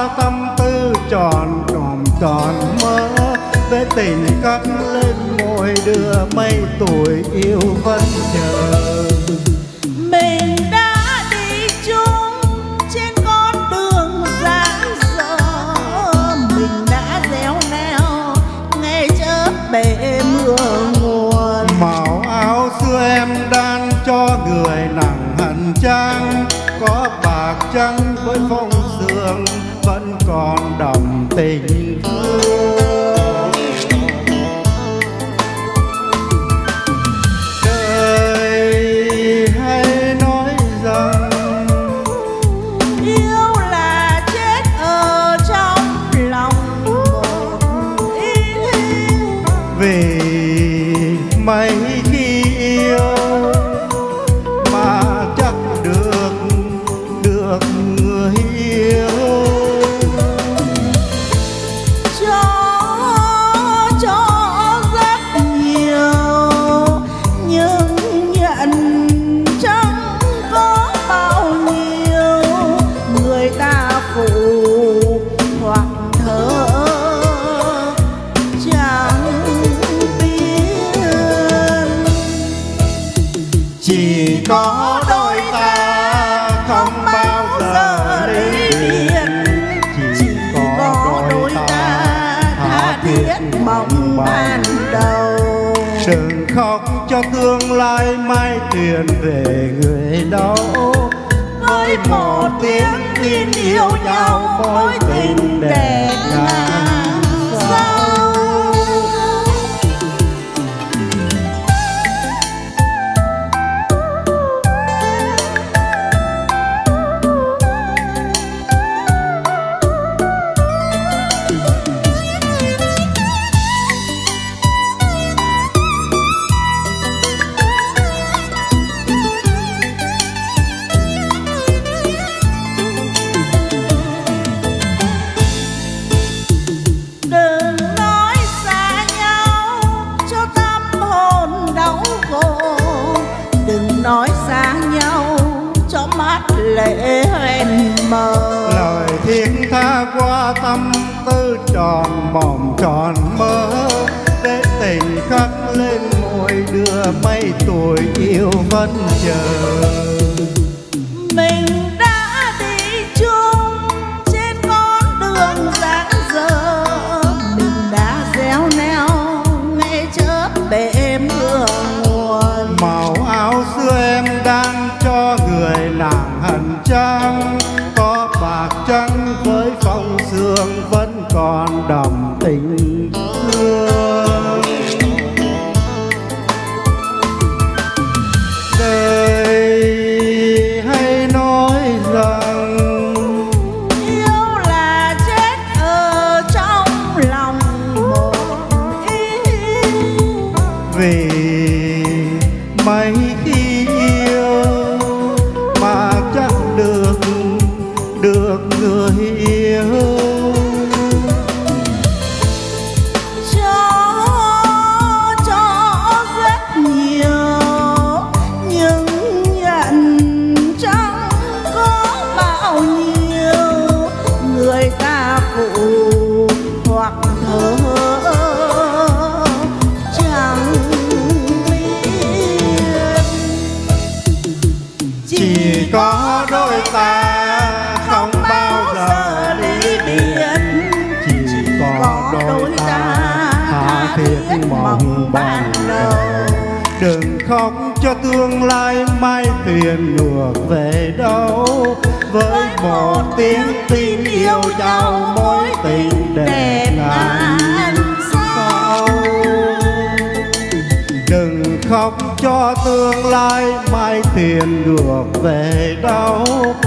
qua tâm tư tròn tròn mơ, để tình cất lên môi đưa mấy tuổi yêu vẫn chờ. Mình đã đi chung trên con đường dang dở, mình đã déo neo ngày chớp bể mưa nguồn. Màu áo xưa em đan cho người nặng hận trang, có bạc trắng với phong sương vẫn còn đậm tình thương. Đời hay nói rằng yêu là chết ở trong lòng một ý, vì mấy khi yêu mà chắc được người yêu. Cho rất nhiều nhưng nhận chẳng có bao nhiêu, người ta phụ hoặc thở chẳng biết. Chỉ có đôi ta không bao giờ ly biệt, chỉ có đôi ta tha thiết mong ban đầu. đừng khóc cho tương lai mai tiền về người đâu, Với một tiếng tin yêu nhau mối tình đẹp ngàn sao. Nói xa nhau cho mắt lệ hoen mờ, lời thiết tha qua tâm tư tròn mộng tròn mơ, để tình khắc lên môi đưa mấy tuổi yêu vẫn chờ. mình đã đi chung trên con đường dang dở, mình đã déo neo ngày chớp bể mưa nguồn. Màu áo xưa em đang cho người nàng hận trang, có bạc trắng với phong sương vẫn còn đậm tình thương. Đời hay nói rằng Yêu là chết ở trong lòng một ý, vì mấy khi yêu mà chắc được người yêu. Cho rất nhiều nhưng nhận chẳng có bao nhiêu, người ta phụ hoặc thở chẳng biết. Chỉ có đôi ta không bao giờ ly biệt, chỉ có đôi ta tha thiết mong ban đầu. Đừng khóc cho tương lai mai thuyền ngược về đâu, với một tiếng tin yêu nhau mối tình đẹp ngàn sao. Đừng khóc cho tương lai mai thuyền ngược về đâu,